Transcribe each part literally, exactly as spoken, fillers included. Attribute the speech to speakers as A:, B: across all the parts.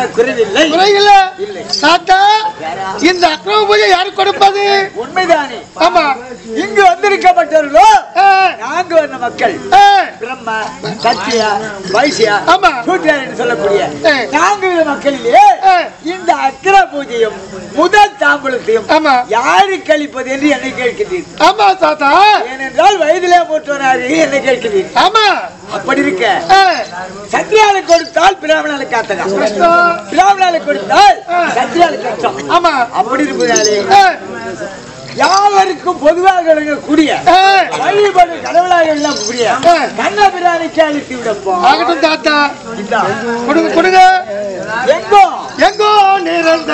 A: குறைவில்லை
B: குறையில்லை தாத்தா. இந்த அக்ரம பூஜை யாரு கொடுப்பது?
A: உண்மைதானே?
B: ஆமா.
A: இங்கு வந்திருக்கப்பட்டவர்களோ நான்கு வந்த மக்கள், பிரம்மா, சத்தியா, வைசியா, சூத்ரர் என்று சொல்லக்கூடிய நான்கு மக்களிலே இந்த அக்ர பூஜையும் முதல் தாம்பூலத்தையும் யாருக்கு அளிப்பது என்று என்னை கேட்கிறீர்கள்.
B: ஆமா தாத்தா.
A: ஏனென்றால் வயதிலே போற்றவராக என்னை கேட்கிறீர்கள்.
B: ஆமா.
A: அப்படி இருக்க சத்தியாலை கொடுத்தால் பிராமணாலை காத்தகா, பிராமணாலை கொடுத்தால் சத்தியாலை கஷ்டம்.
B: ஆமா.
A: அப்படி இருப்பதாலே யாவருக்கும் பொதுவாக விளங்கக்கூடிய வழிபாடு கடவுளாக விளங்கக்கூடிய கண்ணபிராணிக்கு அளித்து விடப்போம்.
B: ஆகட்டும் தாத்தா. கொடுங்க கொடுங்க.
A: எங்கோ
B: எங்கோ நிறைந்த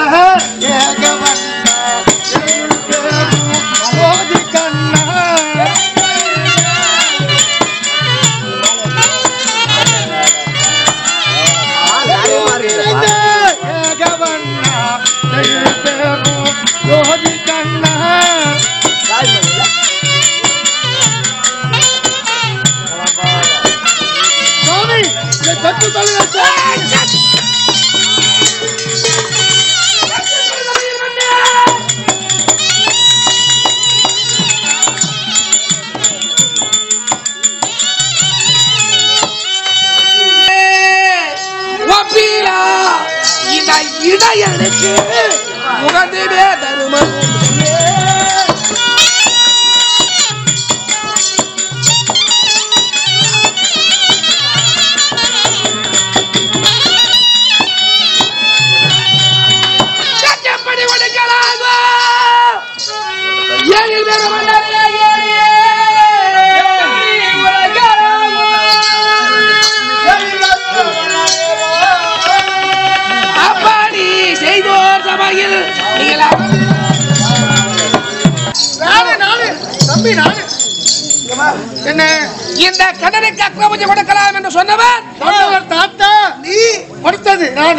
C: இடையனுக்கு முகந்திலே தருமம் சட்டப்படி கொடுக்கலாகோ ஏழில் பெற
B: என்ன
C: இந்த கடனுக்கு அக்ர பூஜை கொடுக்கலாம் என்று சொன்னவர்
B: தாத்தா. நீ கொடுத்தது நான்.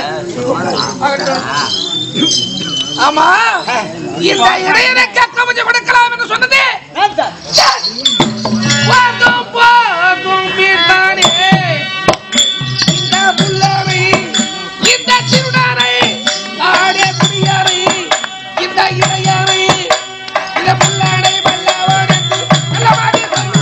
C: ஆமா. இந்த இடையனுக்கு அக்ர பூஜை கொடுக்கலாம் என்று சொன்னது போதும் போதும் வீட்டானே. இந்த புள்ளரை, இந்த சிறுடாரை, ஆடே குடியாரை, இந்த இடையாரை, இந்த புள்ளரை வல்லவனுக்கு நல்லவாடி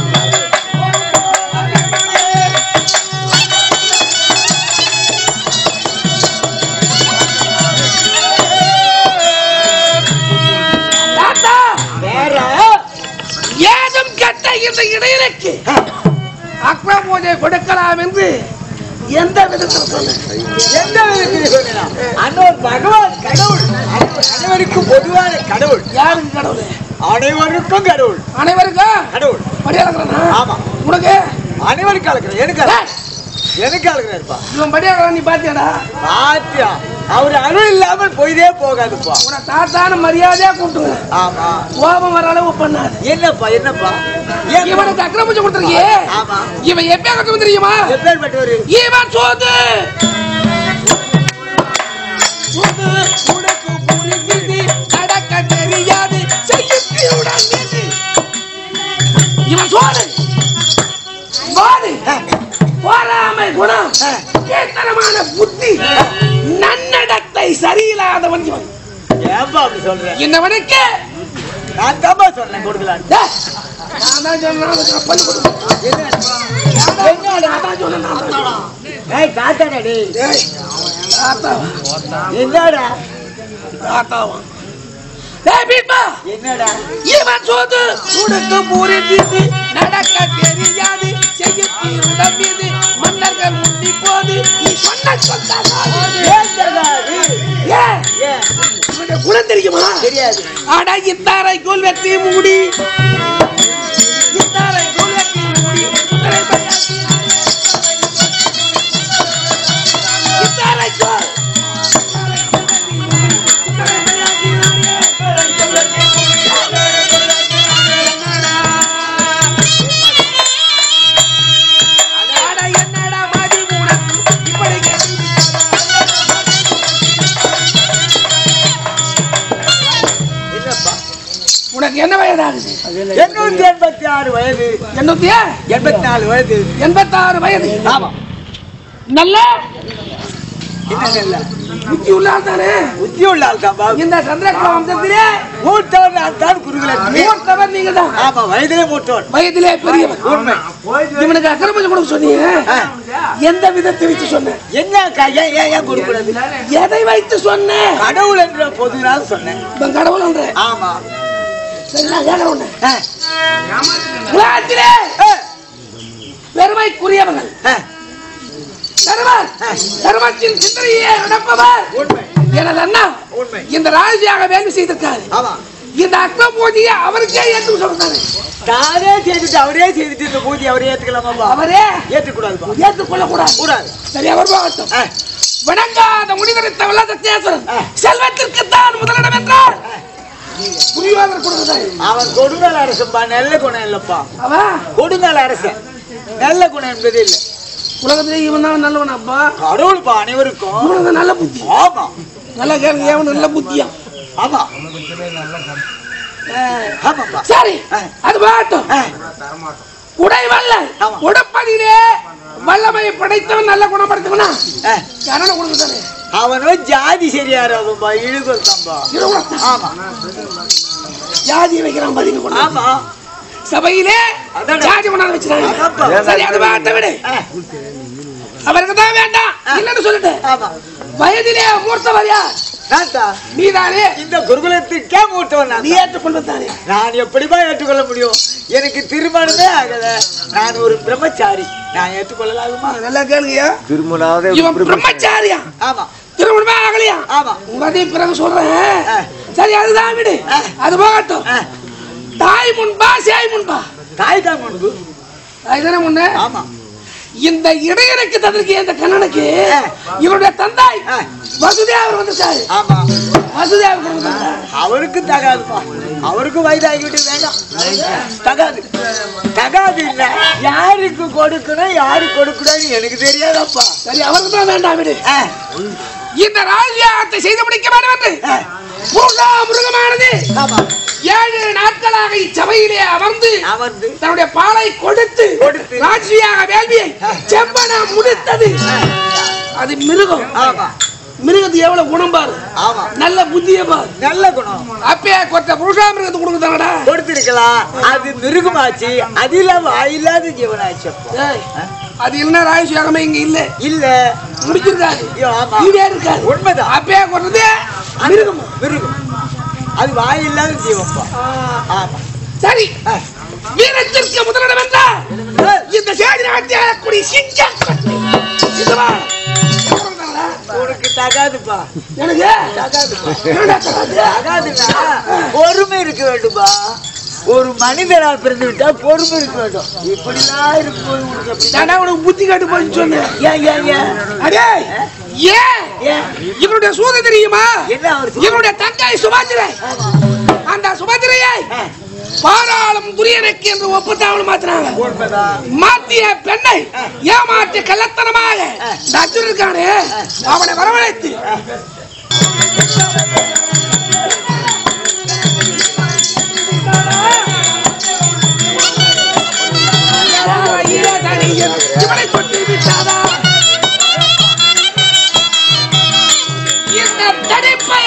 C: தாத்தா.
A: வேற
C: ஏதும் கட்ட இந்த இடையனுக்கு அக்ர பூஜை கொடுக்கலாம் என்று எந்த விதத்தில் சொன்ன?
A: எந்த விதத்தில் சொன்னா அன்னோர் பகவான் கடவுள், அனைவருக்கும் பொதுவான கடவுள்.
C: யாருக்கு கடவுள்?
A: அனைவருக்கும் கடவுள்.
C: அனைவருக்கும்
A: கடவுள்.
C: படியாளா?
A: ஆமா.
C: உனக்கு
A: அனைவருக்கும் அழைக்கிறேன். எனக்கு எனக்கு அழைக்கிறேன்ப்பா.
C: இவன் படியாளா? நீ பாத்தியாடா?
A: பாத்தியா? அவர் அருள் இல்லாமல் போயிதே போகாதுப்பா.
C: உன தாத்தான மரியாதையா கூப்பிட்டுங்க.
A: ஆமா.
C: கோபம் வர அளவு பண்ணாது.
A: என்னப்பா என்னப்பா
C: இவனுக்கு அக்ர பூஜை கொடுத்துருக்கியே.
A: ஆமா.
C: இவன் எப்ப தெரியுமா?
A: எப்பேற்பட்டவரு?
C: இவன் சோது சோது உனக்கு புரியுது நடக்க தெரியாது செய்யுடன் இவன் சோது சோது போராமை குணம் கேத்தனமான புத்தி நன்னடத்தை சரியில்லாதவன் இவன்.
A: ஏன்பா அப்படி சொல்றேன்?
C: என்னவனுக்கு
A: நான் தான்பா சொல்றேன் கொடுக்கலாம்.
C: நான் தான் சொன்னேன் பல்லு கொடுக்க.
A: ஏய் தாத்தாடா டேய்.
C: ஏய் தாத்தா
A: என்னடா
C: தாத்தாவா? ஏய் பீப்பா
A: என்னடா?
C: இவன் சோது உனக்கு புரியுது நடக்க தெரியாது செய்யுடன் மீது மன்னர்கள் முன்னி போது நீ சொன்ன குணம் தெரியுமா?
A: தெரியாது.
C: ஆனா இத்தாரை கோல் வெற்றி மூடி இத்தாரை கோல் வெற்றி மூடி இத்தாரை கோல் உனக்கு என்ன வயது ஆகுது?
A: எண்ணூத்தி எண்பத்தி ஆறு வயது.
C: எண்ணூத்தி
A: எண்பத்தி நாலு வயது.
C: எண்பத்தி ஆறு வயது.
A: ஆமா.
C: நல்ல
A: என்ன நல்ல
C: புத்தி உள்ள ஆள் தானே
A: புத்தி உள்ள ஆள் தான் பாபு.
C: இந்த சந்திரகுல வம்சத்திலே
A: மூத்தவர் நான் தான் குருகுலத்திலே.
C: மூத்தவர் நீங்க தான்.
A: ஆமா, வயதிலே மூத்தவர்,
C: வயதிலே பெரியவர்.
A: உண்மை.
C: இவனுக்கு அக்கிரமம் கொடுக்க சொன்னீங்க, எந்த விதத்தை வச்சு சொன்ன?
A: என்ன ஏன் ஏன் ஏன் கொடுக்கூடாது?
C: எதை வைத்து சொன்ன?
A: கடவுள் என்ற பொதுவாக சொன்னேன்.
C: கடவுள் என்ற.
A: ஆமா,
C: சரி நான் கேட்க ஒண்ணு. உலகத்திலே பெருமைக்குரியவர்கள் தர்மத்தின் சிந்தனையே நடப்பவர் எனது அண்ணா இந்த ராஜியாக வேலை செய்திருக்காரு. இந்த அக்ர பூஜையை அவருக்கே ஏற்று சொல்றாரு.
A: தானே செய்துட்டு அவரே செய்துட்டு இந்த பூஜை அவரே ஏற்றுக்கலாமா?
C: அவரே
A: ஏற்றுக்கூடாது,
C: ஏற்றுக்கொள்ள கூடாது கூடாது சரி, அவர் போகட்டும். வணங்காத முடிவெடுத்த வெள்ளத்தேஸ்வரன் செல்வத்திற்கு தான் முதலிடம் என்றார்.
A: அவன் கொடுங்கால அரசன்பா, நல்ல குணம் இல்லப்பா. அவன் கொடுங்கால அரசன், நல்ல குணம் என்பது இல்லை.
C: உலகத்திலே இவன் தான் நல்லவனாப்பா.
A: கடவுள்பா அனைவருக்கும்
C: நல்ல புத்தி.
A: ஆமா,
C: நல்லா கேளுங்க, ஏவன் நல்ல புத்தியா?
A: ஆமா ஆமாப்பா.
C: சரி, அது பாட்டும். உடை வல்ல உடப்பதிலே வல்லமை படைத்தவன், நல்ல குணம் படைத்தவனா கரண கொடுத்தானே.
A: அவனும் ஜாதி சரியாராதும்பா, இழுகல் தான்பா. ஆமா,
C: ஜாதி வைக்கிறான் பதிவு.
A: ஆமா,
C: சபையிலே ஜாதி கொண்டாந்து வச்சிருக்காங்க. சரி, அது பாட்ட விடு. அவருக்கு தான் வேண்டாம் இல்லன்னு சொல்லிட்டு. வயதிலே மூர்த்தவர் யார்? நீதானே. இந்த குருகுலத்துக்கே மூத்தவன் நீ ஏற்றுக்கொள்வதானே. நான் எப்படிமா ஏற்றுக்கொள்ள முடியும்? எனக்கு திருமணமே ஆகல, நான் ஒரு பிரம்மச்சாரி, நான் ஏற்றுக்கொள்ளலாகுமா? நல்லா கேளுங்க, இவன் பிரம்மச்சாரியா? ஆமா, திருமணமே ஆகலையா? ஆமா, உங்க பிறகு சொல்றேன். சரி, அதுதான் விடு, அது போகட்டும். தாய் முன்பா சேய் முன்பா? தாய் தான் முன்பு. தாய் தானே முன்ன. ஆமா, இந்த இடையனுக்கு தந்திருக்க இந்த கண்ணனுக்கு இவருடைய தந்தாய் வசுதேவர் வந்திருக்காரு. ஆமா, வசுதேவர் அவருக்கு தகாதுப்பா, அவருக்கு வயதாகிவிட்டு வேண்டாம், தகாது தகாது இல்ல. யாருக்கு கொடுக்கணும் யாரு கொடுக்கணும் எனக்கு தெரியாதப்பா. சரி, அவருக்கு தான் வேண்டாம் விடு. இந்த ராஜ்யாகத்தை செய்து முடிக்க வேண்டும் என்று மிருகமானது ஏழு நாட்களாக இச்சபையிலே அமர்ந்து அமர்ந்து தன்னுடைய பாலை கொடுத்து கொடுத்து ராஜ்யாக வேள்வியை செம்பன முடித்தது. அது மிருகம். மிருகத்து எவ்வளவு குணம் பாரு. ஆமா, நல்ல புத்திய பாரு, நல்ல குணம். அப்பே கொட்ட புருஷா மிருகத்து கொடுக்குதாங்கடா, கொடுத்திருக்கலாம். அது மிருகமாச்சு, அது இல்லாம வாயில்லாத ஜீவனாச்சு. அது இல்லைன்னா ராஜ்யாகமே இங்க இல்ல இல்ல முடிச்சிருக்காரு. இதே இருக்காது. உண்மைதான். அப்பே கொட்டது மிருகம், மிருகம். அது வாயில்லாத ஜீவப்பா. ஆமா, சரி. வீரத்திற்கு முதலிடம் என்றால் இந்த சேதி நாட்டிய கூடிய சிங்கம். உனக்கு தகாதுப்பா, எனக்கு தகாதுன்னா பொறுமை இருக்க வேண்டும்பா. ஒரு மனிதனா பிறந்து விட்டா பொறுமை இருக்க வேண்டும். இப்படிலாம் இருக்கும்போது உனக்கு புத்தி காட்டு போய் சொன்னேன். இவருடைய சூதை தெரியுமா? இவருடைய தங்கை சுபாத்திரை. அந்த சுபாத்திரையை பாராளும் துரியனுக்கு என்று ஒப்புத்தாவல் மாத்தினாங்க. மாத்திய பெண்ணை ஏமாற்றி கள்ளத்தனமாக இருக்கானே அவனை வரவழைத்து இவனை கொண்டு விட்டாதா? இந்த தடைப்பைய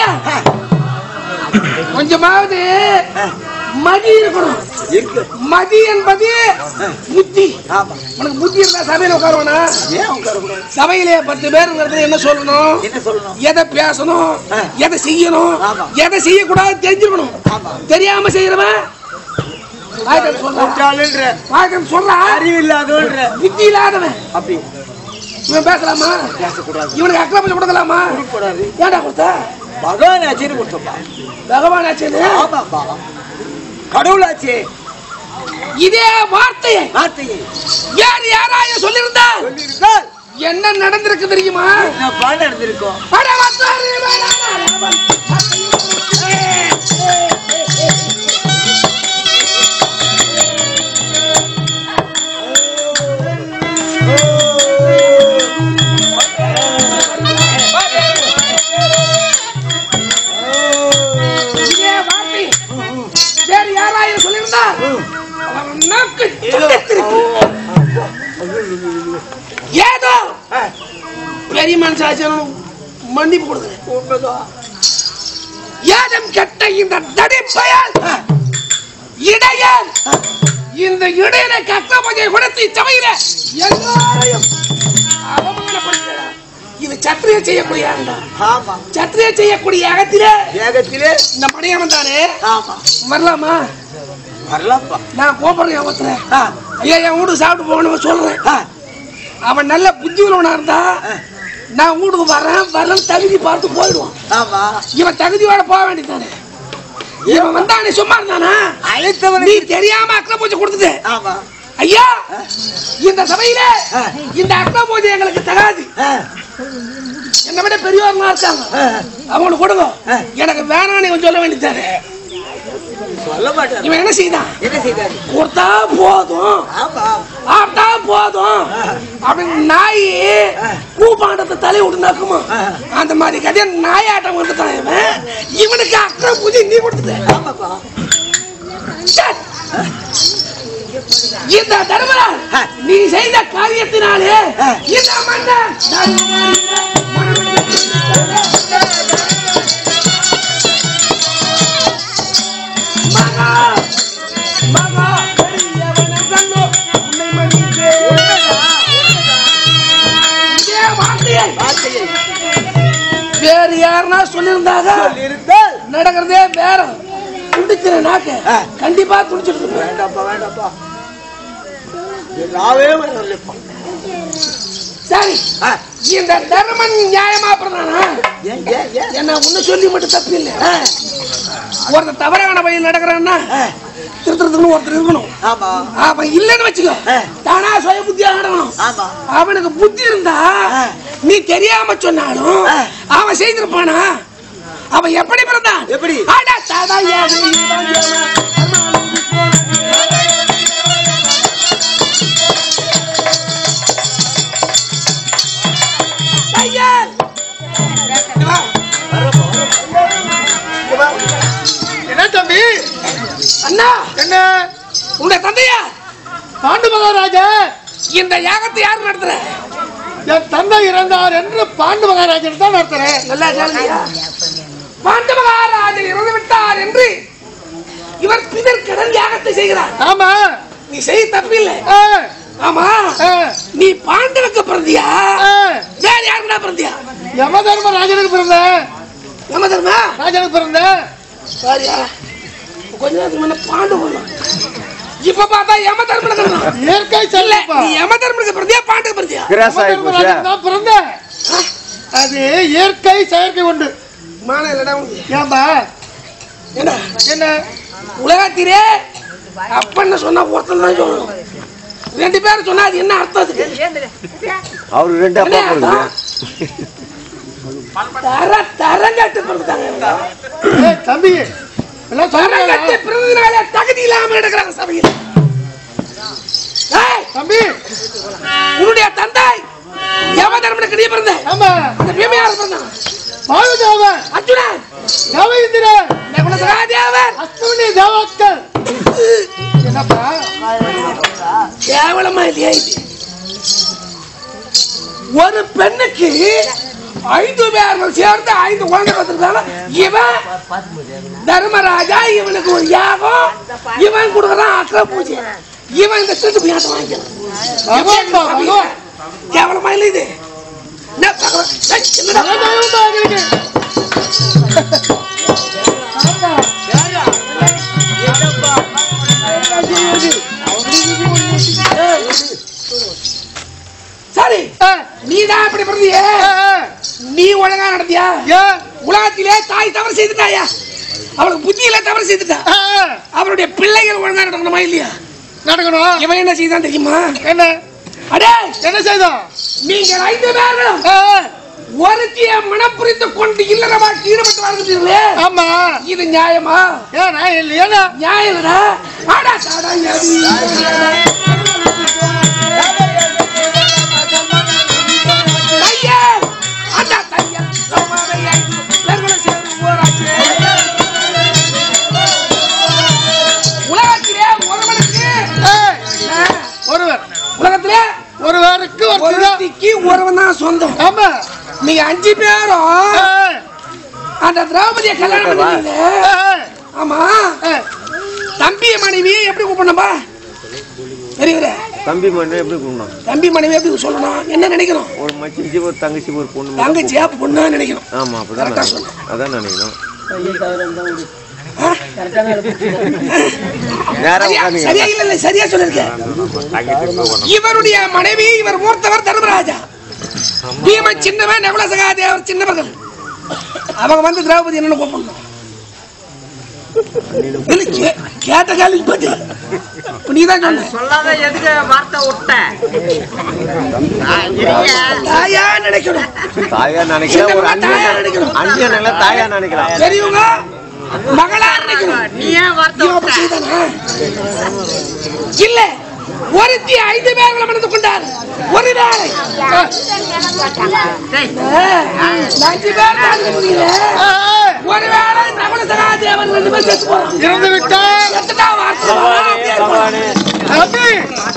C: கொஞ்சமாவது மதி இருக்கணும். மதி என்பது புத்தி. உனக்கு புத்தி இருந்தா சபையில உட்காருவானா? சபையிலே பத்து பேருங்கிறது என்ன சொல்லணும், எதை பேசணும், எதை செய்யணும், எதை செய்யக்கூடாது தெரிஞ்சுக்கணும். தெரியாம செய்யறவன் அறிவு இல்லாதவன், புத்தி இல்லாதவன். அப்படி இவன் பேசலாமா? இவனுக்கு அக்கிரமம் கொடுக்கலாமா? ஏன்டா கொடுத்தா? பகவான் ஆச்சேன்னு கொடுத்தப்பா. பகவான் ஆச்சேன்னு கடவுளாச்சே. இதே வார்த்தையை வார்த்தையை யார் யாராய சொல்லியிருந்தால் என்ன நடந்திருக்கு தெரியுமா? என்னப்பா நடந்திருக்கும்? ஏதோ பெரிய மனுஷாச்சும் மன்னிப்பு கொடுக்கிறேன். ஏதம் கெட்ட இந்த தடிப்பயல் இடையன் இந்த இடையனை கட்ட பூஜை கொடுத்து சபையில எல்லாரையும் அவமானப்படுத்துகிறார். இது சத்திரிய செய்யக்கூடிய சத்திரிய செய்யக்கூடிய அகத்திலே ஏகத்திலே இந்த மணியவன் தானே வரலாமா? வரலாம்ப்பா. நான் கோபுரம் ஒருத்தரேன். ஐயா என் வீட்டுக்கு சாப்பிட்டு போகணும் சொல்றேன். அவன் நல்ல புத்தி உள்ளவனா இருந்தா நான் வீட்டுக்கு வரேன் வரேன் தகுதி பார்த்து போயிடுவான். இவன் தகுதியோட போக வேண்டியதானே. இவன் வந்தானே சும்மா இருந்தானா? நீ தெரியாம அக்ர பூஜை கொடுத்துட்டு ஐயா இந்த சபையில இந்த அக்ர பூஜை எங்களுக்கு தகாது. என்னை விட பெரியவர்களா இருக்காங்க அவங்களுக்கு கொடுங்க. எனக்கு வேணான்னு இவன் சொல்ல வேண்டியதானே. இவன் என்ன செய்தான்? கொடுத்தா போதும் ஆட்டா போதும் அப்படின்னு நாய் கூப்பாண்டத்தை தலை விட்டு நக்குமா அந்த மாதிரி கதையா நாயாட்டம் வந்துட்டான் இவன். இவனுக்கு அக்கறை பூஜை நீ கொடுத்துட்ட. இந்த தர்மராஜ் நீ செய்த காரியத்தினாலே இந்த மன்னன் மகா மகா பெரியவனை கண்ணோ உன்னை மன்னித்தே. இதே வார்த்தையை வேறு யாருன்னா சொல்லியிருந்தாக நடக்கிறதே வேற. துடிக்கிற நாக்க கண்டிப்பா துடிச்சிட்டு வேண்டாப்பா வேண்டாப்பா. சரி இந்த தர்மன் நியாயமா பிரதானா? என்ன ஒண்ணு சொல்லி மட்டும் தப்பு இல்லை. ஒருத்தர் தவறான வழியில் நடக்கிறான்னா திருத்தத்துன்னு ஒருத்தர் இருக்கணும். அவன் இல்லைன்னு வச்சுக்கோ தானா சுய புத்தியா நடக்கணும். அவனுக்கு புத்தி இருந்தா நீ தெரியாம சொன்னாலும் அவன் செய்திருப்பானா? அவன் எப்படி பிறந்தான்? எப்படி
B: என்ன தம்பி?
C: அண்ணா
B: என்ன
C: உங்க தந்தையா
B: பாண்டு மகாராஜா
C: இந்த யாகத்தை யாரு நடத்துற?
B: என் தந்தை இறந்தார் என்று பாண்டு மகாராஜன் தான் நடத்துறேன்.
C: நல்லா கேளுங்க. பாண்டு மகாராஜன் இறந்து விட்டார் என்று இவர் பிதற்கடன் யாகத்தை செய்கிறார். ஆமா நீ செய்ய தப்பில்லை. ஆமா நீ பாண்டவனுக்கு பிறந்தியா வேற யாருன்னா பிறந்தியா?
B: யம தர்ம ராஜனுக்கு பிறந்த.
C: யம தர்ம
B: ராஜனுக்கு பிறந்த.
C: சாரியா கொஞ்ச நேரத்துக்கு முன்ன பாண்டு போனான். இப்ப பார்த்தா யம தர்மனுக்கு
B: இயற்கை சொல்ல
C: நீ யம தர்மனுக்கு பிறந்தியா பாண்டுக்கு பிறந்தியா?
B: நான் பிறந்த. அது இயற்கை செயற்கை உண்டு.
C: மான இல்லடா உனக்கு.
B: ஏன்பா
C: என்ன
B: என்ன
C: உலகத்திலே அப்பன்னு சொன்னா ஒருத்தன் தான் சொல்லணும். ரெண்டு பேரும் சொன்னா அது என்ன அர்த்தம்?
D: அவரு ரெண்டு அப்பா போடுங்க.
C: தர தரங்கட்டு பிறந்தாங்க.
B: ஏய் தம்பி எல்லாம்
C: தரங்கட்டு பிறந்தனால தகுதி இல்லாம நடக்கறாங்க சபையில. ஏய்
B: தம்பி
C: உன்னுடைய தந்தை யமதர்மனுக்கு நீ பிறந்த.
B: ஆமா
C: அந்த பீமையார் பிறந்தான்.
B: மாயுதேவன்
C: அர்ஜுனன்
B: தேவேந்திரன்
C: நகுலசகாதேவன்
B: அஸ்வினி தேவக்கள். என்னப்பா
C: கேவலமா இல்லையா இது? ஒரு பெண்ணுக்கு ஐந்து பேர்கள் சேர்ந்து ஐந்து குழந்தை பார்த்திருக்காங்க. இவன் தர்மராஜா இவனுக்கு ஒரு யாகம் இவன் கொடுக்கறான் அக்ர பூஜை. இவன் இந்த திருட்டு பியாசம் வாங்கிக்கிறான். கேவலமா இல்லை இது? சரி நீதான் இப்படி பிறந்திய நீ ஒழுங்கா நடத்தியா? உலகத்திலே தாய் தவறு செய்துட்டாயா? அவளுக்கு புத்தியில தவறு செய்துட்டா. அவருடைய பிள்ளைகள் ஒழுங்கா நடக்கணுமா இல்லையா?
B: நடக்கணும்.
C: இவன் என்ன செய்தான் தெரியுமா?
B: என்ன
C: அடே
B: என்ன செய்தோம்?
C: நீங்கள் ஐந்து பேர்களும் ஒருத்திய மனம் புரிந்து கொண்டு இல்லறமா ஈடுபட்டு வாழ்ந்துட்டீங்களே. ஆமா இது நியாயமா?
B: ஏன் நான் இல்லையா?
C: நியாயம் இல்லடா. ஆடா சாடா உலகத்திலே ஒருவனுக்கு ஒருவர் உலகத்திலே ஒருவருக்கு ஒருத்திக்கு ஒருவன் தான் சொந்தம். ஆமா நீ நீங்க அஞ்சு பேரும் அந்த திரௌபதியை கல்யாணம் பண்ணீங்க. ஆமா, தம்பி மனைவி எப்படி கூப்பிடணும்பா? பெரியவரே,
D: தம்பி மனைவி எப்படி கூப்பிடணும்?
C: தம்பி மனைவி எப்படி சொல்லணும்? என்ன நினைக்கணும்?
D: ஒரு மச்சிஞ்சி ஒரு தங்கச்சி ஒரு பொண்ணு.
C: தங்கச்சியா பொண்ணா நினைக்கணும்.
D: ஆமா, அப்படிதான் அதான் நினைக்கணும்.
C: சரியா இல்ல? சரியா சொல்லிருக்கேன். இவருடைய மனைவி இவர் மூர்த்தவர் தர்மராஜா, பீமன் சின்னவன், நகுல சகாதேவர் சின்னவர்கள். அவங்க வந்து திரௌபதி என்னன்னு கூப்பிடணும். கேட்ட கேள்வி பத்தி நீதான் சொல்லாத எதுக்கு வார்த்தை விட்ட? தாயா நினைக்கணும்.
D: தாயா நினைக்கிறேன். ஒரு அண்ணன் நினைக்கணும். அண்ணன் தாயா நினைக்கலாம்.
C: பெரியவங்க மகளா நினைக்கணும். நீ ஏன் வார்த்தை இல்ல? ஒருத்தி ஐந்து பேர்களை மணந்து கொண்டார். ஒரு வேளை ஒருவேளை நகுல சகாதேவன் ரெண்டு பேர் இறந்து விட்டார்.